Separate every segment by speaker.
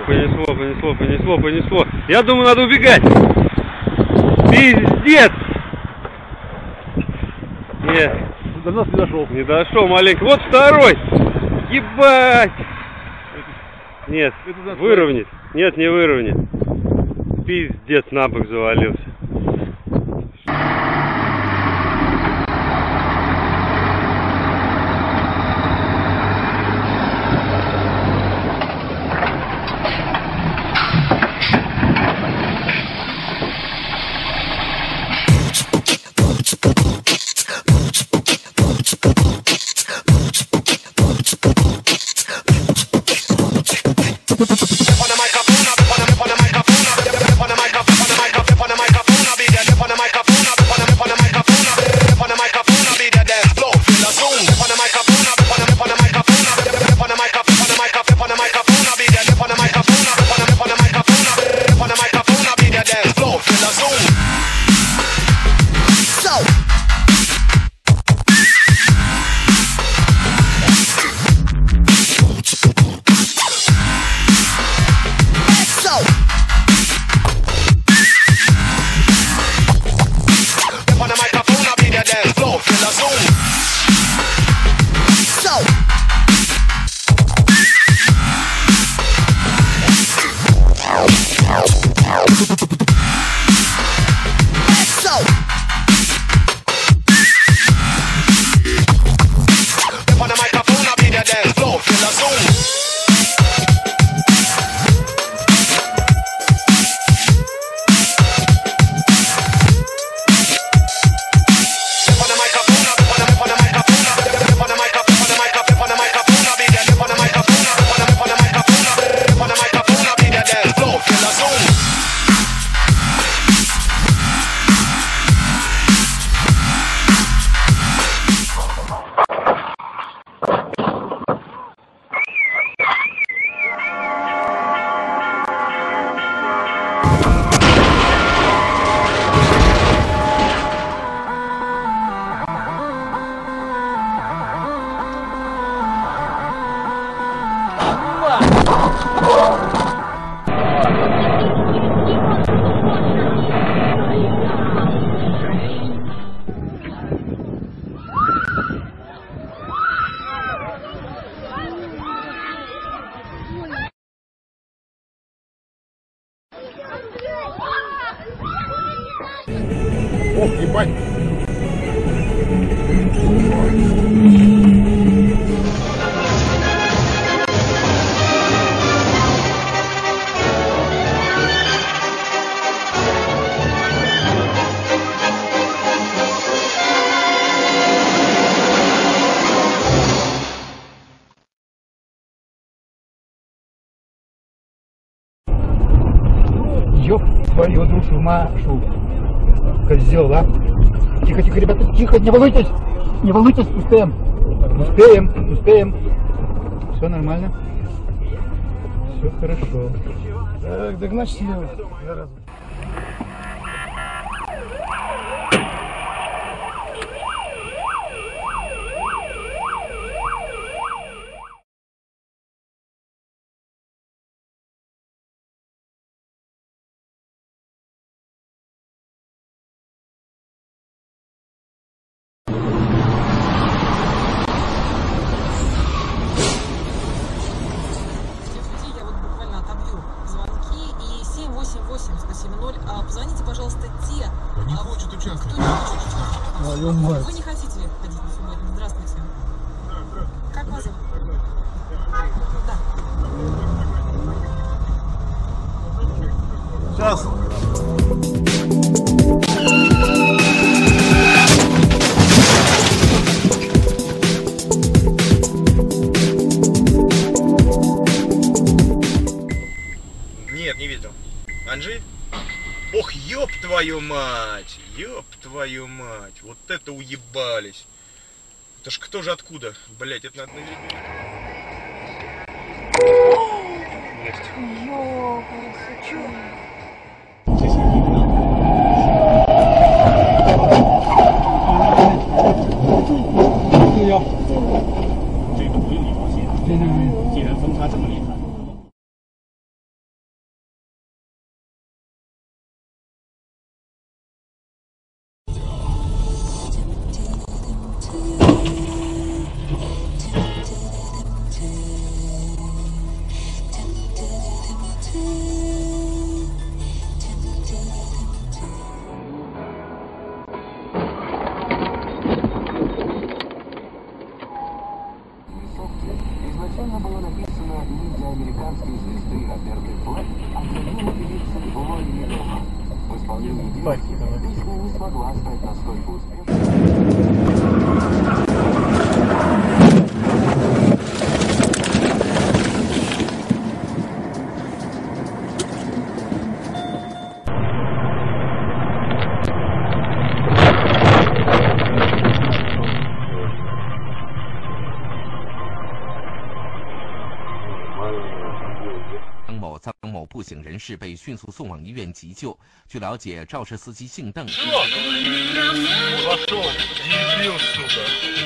Speaker 1: понесло. Я думаю, надо убегать. Пиздец! Нет.
Speaker 2: До нас не дошел.
Speaker 1: Не дошел маленько. Вот второй. Ебать! Нет, выровнять. Нет, не выровнять. Пиздец, на бок завалился.
Speaker 2: Ох, ебать! Ёб твою душу, Машу. Козел, да? Тихо, ребята, тихо, не волнуйтесь, успеем. Все нормально, все хорошо. Так, догнать слева.
Speaker 3: Позвоните, пожалуйста, те,
Speaker 2: не хочет участвовать.
Speaker 3: Кто не хочет участвовать. Вы не хотите ходить на субботу? Здравствуйте. Как вас зовут? Да.
Speaker 2: Сейчас.
Speaker 4: Нет, не видел. Анжи? Ох, ёб твою мать! Вот это уебались! Это ж кто же откуда? Блять, это надо... Есть.
Speaker 5: концовке. Изначально было написано не для американской звезды Роберты Флэк, а для юной певицы Лори Лидома. В исполнении девушки песня не смогла стать настолько успешной.
Speaker 6: 曾某不省人事，被迅速送往医院急救。据了解，肇事司机姓邓。
Speaker 7: Пошел, дебил, сука.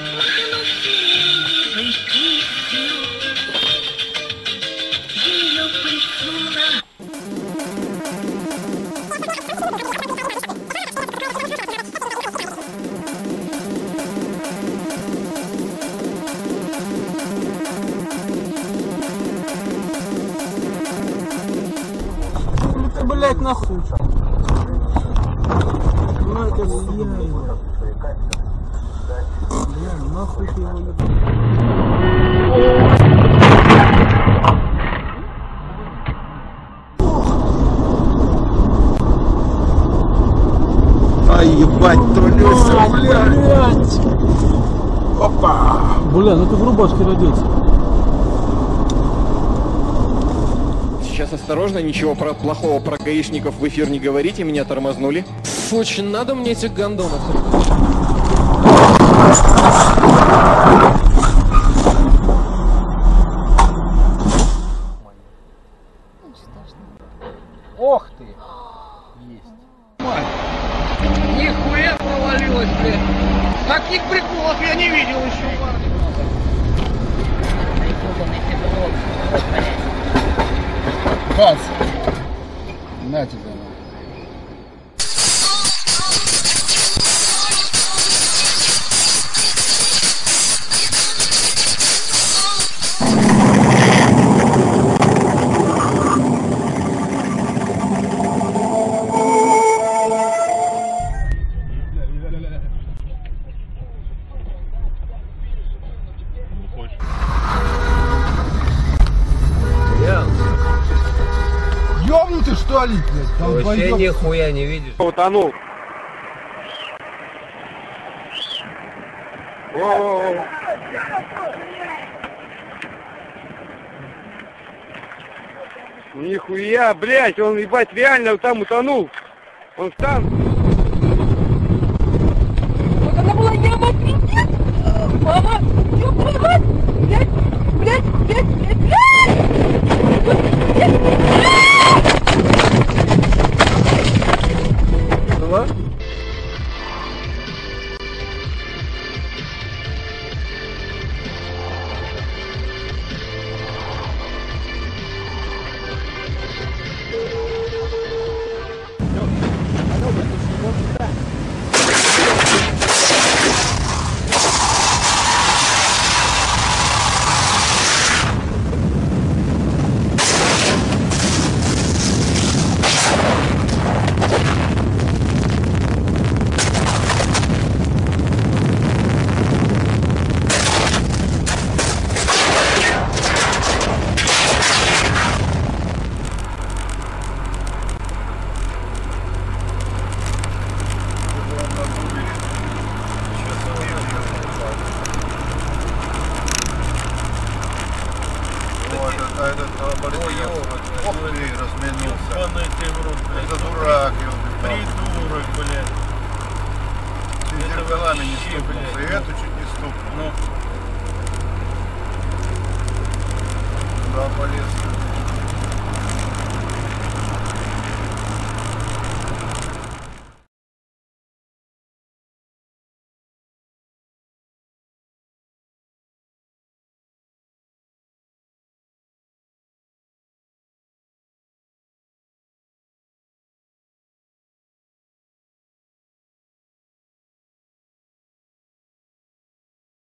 Speaker 8: Блять, нахуй. Ну это бля, нахуй ты его любишь.
Speaker 4: Ай, ебать, Толюся, блядь. Опа.
Speaker 8: Бля, ну ты в рубашке родился.
Speaker 9: Сейчас осторожно, ничего плохого про гаишников в эфир не говорите, меня тормознули.
Speaker 8: Очень надо мне этих гондонов.
Speaker 2: Ох ты! Есть. Нихуя провалилось, блядь! Таких приколов я не видел еще, парни! Газ! На тебя! Ёбнутый что ли, блядь?
Speaker 10: Вообще нихуя не видишь.
Speaker 1: Утонул. Нихуя, блядь, он, ебать, реально там утонул. Он там.
Speaker 3: Вот она была яма, пиздец! Мама, ёбаный рот! Блядь, блядь, блядь, блядь, блядь!
Speaker 10: Что?
Speaker 7: Это дурак, придурок, блядь. Чуть зеркалами не стукнулся, и эту чуть не стукнул.